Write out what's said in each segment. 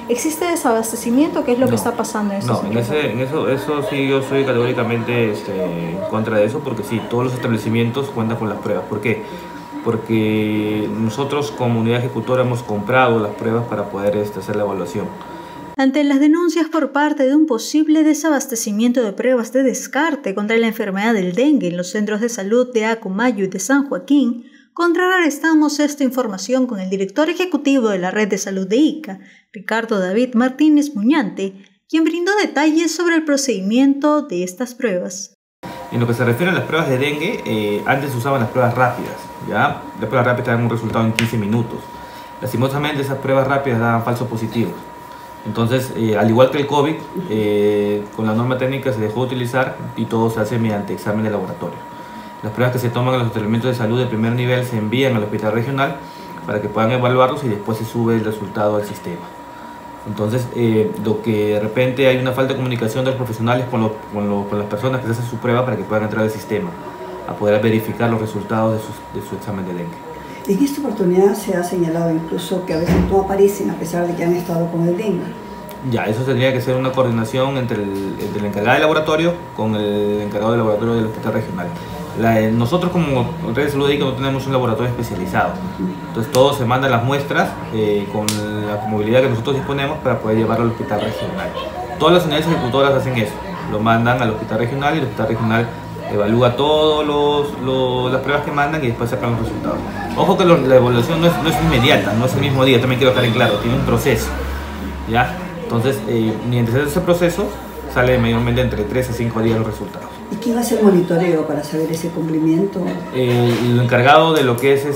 ¿Existe desabastecimiento? ¿Qué es lo que está pasando en estos No, eso sí, yo soy categóricamente en contra de eso, porque sí, todos los establecimientos cuentan con las pruebas. ¿Por qué? Porque nosotros como unidad ejecutora hemos comprado las pruebas para poder hacer la evaluación. Ante las denuncias por parte de un posible desabastecimiento de pruebas de descarte contra la enfermedad del dengue en los centros de salud de Acumayo y de San Joaquín, contrarrestamos esta información con el director ejecutivo de la Red de Salud de Ica, Ricardo David Martínez Muñante, quien brindó detalles sobre el procedimiento de estas pruebas. En lo que se refiere a las pruebas de dengue, antes se usaban las pruebas rápidas, ¿ya? Las pruebas rápidas daban un resultado en 15 minutos. Lastimosamente esas pruebas rápidas daban falsos positivos. Entonces, al igual que el COVID, con la norma técnica se dejó de utilizar y todo se hace mediante examen de laboratorio. Las pruebas que se toman en los establecimientos de salud de primer nivel se envían al hospital regional para que puedan evaluarlos y después se sube el resultado al sistema. Entonces, lo que de repente hay una falta de comunicación de los profesionales con las personas que se hacen su prueba para que puedan entrar al sistema, a poder verificar los resultados de su examen de dengue. En esta oportunidad se ha señalado incluso que a veces no aparecen a pesar de que han estado con el dengue. Ya, eso tendría que ser una coordinación entre el encargado de laboratorio con el encargado de laboratorio del hospital regional. Nosotros como Red de Salud de Ica no tenemos un laboratorio especializado, entonces todos se mandan las muestras con la movilidad que nosotros disponemos para poder llevarlo al hospital regional. Todas las unidades ejecutoras hacen eso, lo mandan al hospital regional y el hospital regional evalúa todas las pruebas que mandan y después sacan los resultados. Ojo que la evaluación no es inmediata, no es el mismo día, también quiero dejar en claro, tiene un proceso, ¿ya? Entonces, mientras ese proceso, sale mayormente entre 3 a 5 días los resultados. ¿Y quién hace el monitoreo para saber ese cumplimiento? El encargado de lo que es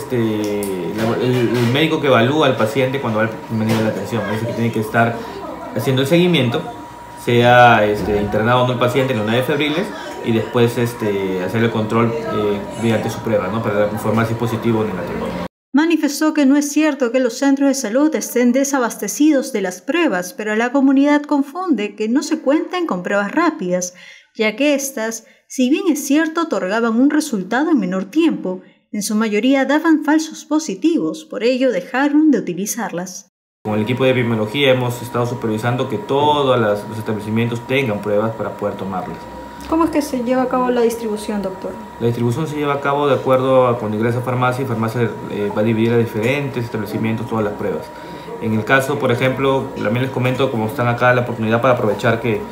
el médico que evalúa al paciente cuando va al primer nivel de atención, es el que tiene que estar haciendo el seguimiento, sea internado o no el paciente en la unidad de febriles, y después hacer el control mediante su prueba, ¿no? Para informar si es positivo o negativo. Manifestó que no es cierto que los centros de salud estén desabastecidos de las pruebas, pero la comunidad confunde que no se cuenten con pruebas rápidas, ya que estas, si bien es cierto, otorgaban un resultado en menor tiempo, en su mayoría daban falsos positivos, por ello dejaron de utilizarlas. Con el equipo de epidemiología hemos estado supervisando que todos los establecimientos tengan pruebas para poder tomarlas. ¿Cómo es que se lleva a cabo la distribución, doctor? La distribución se lleva a cabo de acuerdo a cuando ingresa a farmacia, y farmacia va a dividir a diferentes establecimientos todas las pruebas. En el caso, por ejemplo, también les comento, como están acá, la oportunidad para aprovechar que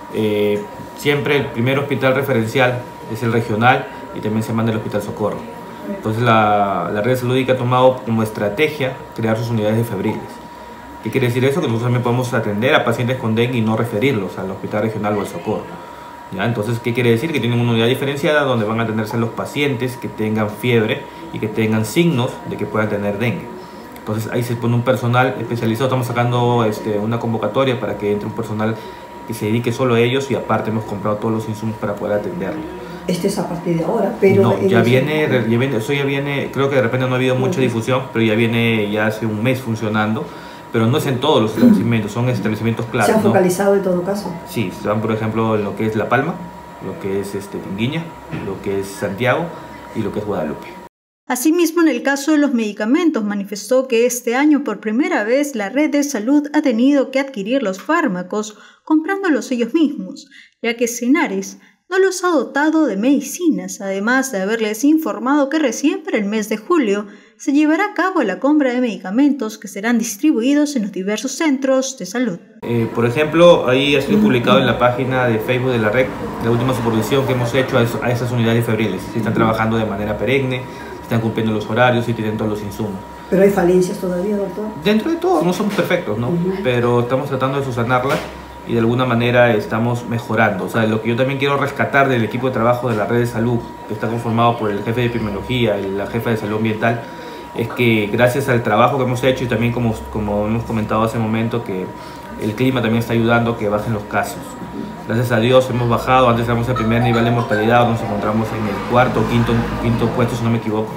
siempre el primer hospital referencial es el regional y también se manda el Hospital Socorro. Entonces la Red de Salud de Ica ha tomado como estrategia crear sus unidades de febriles. ¿Qué quiere decir eso? Que nosotros también podemos atender a pacientes con dengue y no referirlos al Hospital Regional o al Socorro. ¿Ya? Entonces, ¿qué quiere decir? Que tienen una unidad diferenciada donde van a atenderse los pacientes que tengan fiebre y que tengan signos de que puedan tener dengue. Entonces ahí se pone un personal especializado, estamos sacando una convocatoria para que entre un personal que se dedique solo a ellos, y aparte hemos comprado todos los insumos para poder atenderlo. Este es a partir de ahora, pero... No, ya viene, creo que de repente no ha habido mucha difusión, pero ya viene ya hace un mes funcionando. Pero no es en todos los establecimientos, son establecimientos claros. ¿Se han focalizado en todo caso? Sí, se van por ejemplo en lo que es La Palma, lo que es Tinguiña, lo que es Santiago y lo que es Guadalupe. Asimismo, en el caso de los medicamentos, manifestó que este año por primera vez la red de salud ha tenido que adquirir los fármacos comprándolos ellos mismos, ya que Senares no los ha dotado de medicinas, además de haberles informado que recién para el mes de julio se llevará a cabo la compra de medicamentos que serán distribuidos en los diversos centros de salud. Por ejemplo, ahí ha sido publicado en la página de Facebook de la red la última supervisión que hemos hecho a esas unidades febriles. Si están trabajando de manera perenne, están cumpliendo los horarios y tienen todos los insumos. ¿Pero hay falencias todavía, doctor? Dentro de todo, no somos perfectos, ¿no? Pero estamos tratando de subsanarlas y de alguna manera estamos mejorando. O sea, lo que yo también quiero rescatar del equipo de trabajo de la red de salud, que está conformado por el jefe de epidemiología y la jefa de salud ambiental, es que gracias al trabajo que hemos hecho y también como hemos comentado hace un momento, que el clima también está ayudando a que bajen los casos. Gracias a Dios hemos bajado, antes éramos el primer nivel de mortalidad, nos encontramos en el cuarto o quinto puesto, si no me equivoco.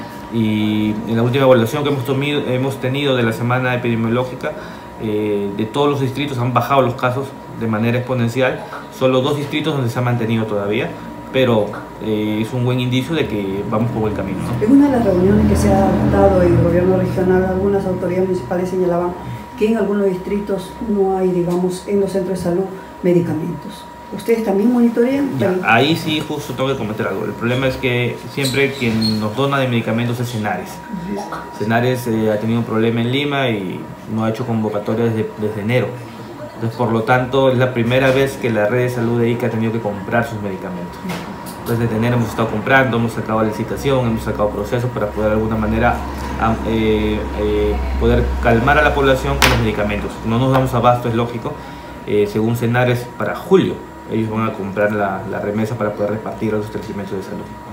Y en la última evaluación que hemos tenido de la semana epidemiológica, de todos los distritos han bajado los casos de manera exponencial, solo 2 distritos donde se ha mantenido todavía, pero es un buen indicio de que vamos por buen camino, ¿no? En una de las reuniones que se ha dado en el gobierno regional, algunas autoridades municipales señalaban que en algunos distritos no hay, digamos, en los centros de salud medicamentos. ¿Ustedes también monitorean? Ahí sí justo tengo que comentar algo. El problema es que siempre quien nos dona de medicamentos es Senares. Senares ha tenido un problema en Lima y no ha hecho convocatoria desde enero. Entonces, por lo tanto, es la primera vez que la red de salud de Ica ha tenido que comprar sus medicamentos. Entonces, desde enero hemos estado comprando, hemos sacado la licitación, hemos sacado procesos para poder de alguna manera poder calmar a la población con los medicamentos. No nos damos abasto, es lógico. Según Senares, para julio ellos van a comprar la remesa para poder repartir a los establecimientos de salud.